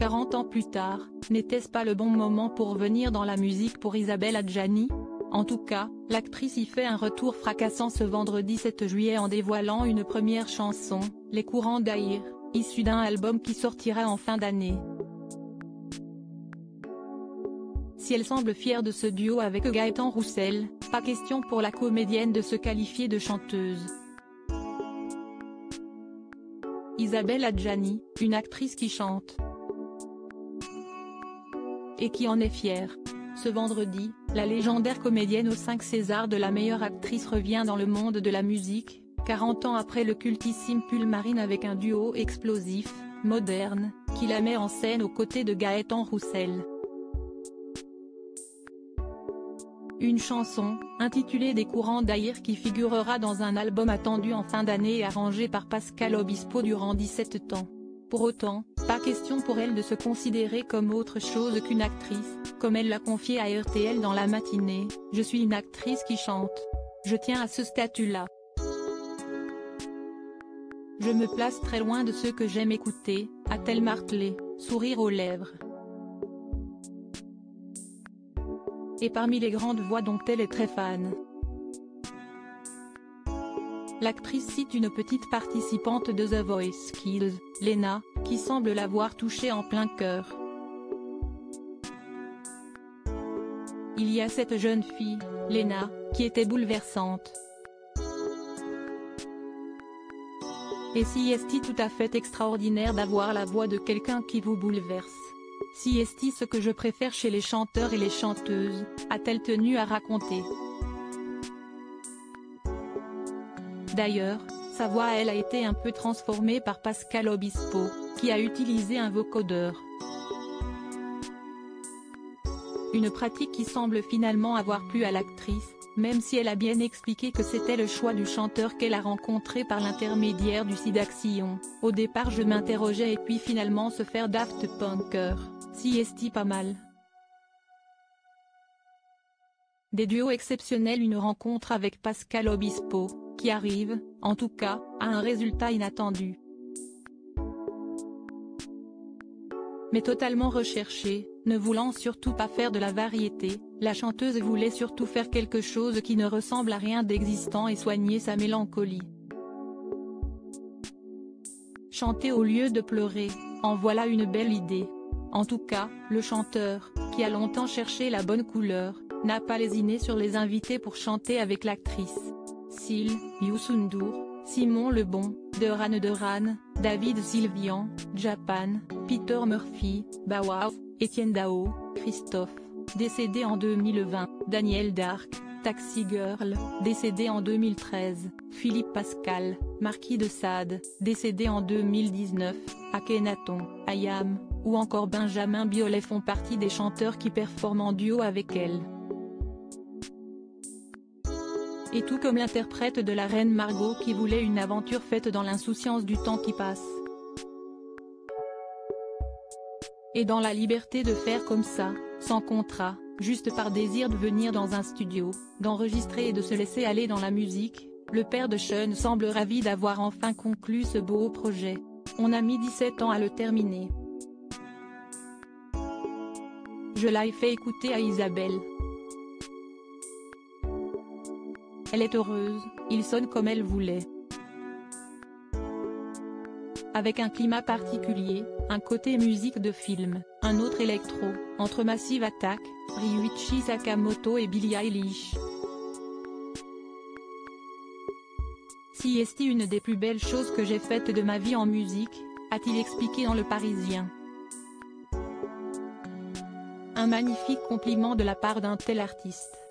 40 ans plus tard, n'était-ce pas le bon moment pour venir dans la musique pour Isabelle Adjani? En tout cas, l'actrice y fait un retour fracassant ce vendredi 7 juillet en dévoilant une première chanson, Les courants d'Aïr, issue d'un album qui sortira en fin d'année. Si elle semble fière de ce duo avec Gaëtan Roussel, pas question pour la comédienne de se qualifier de chanteuse. Isabelle Adjani, une actrice qui chante. Et qui en est fière. Ce vendredi, la légendaire comédienne aux 5 Césars de la meilleure actrice revient dans le monde de la musique, 40 ans après le cultissime Pull Marine avec un duo explosif, moderne, qui la met en scène aux côtés de Gaëtan Roussel. Une chanson, intitulée Des courants d'Aïr qui figurera dans un album attendu en fin d'année et arrangé par Pascal Obispo durant 17 ans. Pour autant, pas question pour elle de se considérer comme autre chose qu'une actrice, comme elle l'a confié à RTL dans la matinée, « Je suis une actrice qui chante. Je tiens à ce statut-là. Je me place très loin de ceux que j'aime écouter », a-t-elle martelé, sourire aux lèvres. Et parmi les grandes voix dont elle est très fan. L'actrice cite une petite participante de The Voice Kids, Lena, qui semble l'avoir touchée en plein cœur. Il y a cette jeune fille, Lena, qui était bouleversante. Et si est-il tout à fait extraordinaire d'avoir la voix de quelqu'un qui vous bouleverse? Si est-il ce que je préfère chez les chanteurs et les chanteuses, a-t-elle tenu à raconter. D'ailleurs, sa voix elle a été un peu transformée par Pascal Obispo, qui a utilisé un vocodeur. Une pratique qui semble finalement avoir plu à l'actrice, même si elle a bien expliqué que c'était le choix du chanteur qu'elle a rencontré par l'intermédiaire du Sidaxion. Au départ je m'interrogeais et puis finalement se faire Daft Punker, si est-il pas mal. Des duos exceptionnels, une rencontre avec Pascal Obispo, qui arrive, en tout cas, à un résultat inattendu. Mais totalement recherché, ne voulant surtout pas faire de la variété, la chanteuse voulait surtout faire quelque chose qui ne ressemble à rien d'existant et soigner sa mélancolie. Chanter au lieu de pleurer, en voilà une belle idée. En tout cas, le chanteur, qui a longtemps cherché la bonne couleur, n'a pas lésiné sur les invités pour chanter avec l'actrice. Sil, Youssou N'Dour, Simon Le Bon, Duran, David Sylvian, Japan, Peter Murphy, Bow Wow, Etienne Dao, Christophe, décédé en 2020, Daniel Dark, Taxi Girl, décédé en 2013, Philippe Pascal, Marquis de Sade, décédé en 2019, Akhenaton, Ayam, ou encore Benjamin Biolay font partie des chanteurs qui performent en duo avec elle. Et tout comme l'interprète de la reine Margot qui voulait une aventure faite dans l'insouciance du temps qui passe. Et dans la liberté de faire comme ça, sans contrat, juste par désir de venir dans un studio, d'enregistrer et de se laisser aller dans la musique, le père de Sean semble ravi d'avoir enfin conclu ce beau projet. On a mis 17 ans à le terminer. Je l'ai fait écouter à Isabelle. Elle est heureuse, il sonne comme elle voulait. Avec un climat particulier, un côté musique de film, un autre électro, entre Massive Attack, Ryuichi Sakamoto et Billie Eilish. Si est-il une des plus belles choses que j'ai faites de ma vie en musique, a-t-il expliqué dans Le Parisien. Un magnifique compliment de la part d'un tel artiste.